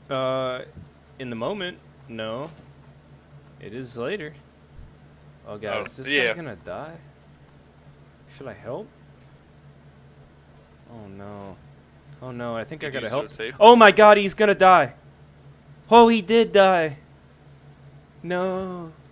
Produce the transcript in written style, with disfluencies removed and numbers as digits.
Uh, in the moment, no. It is later. Oh god, Oh, is this guy yeah. gonna die? Should I help? Oh no. Oh no, I think I You do gotta so help. safely. Oh my god, he's gonna die! Oh, he did die! No.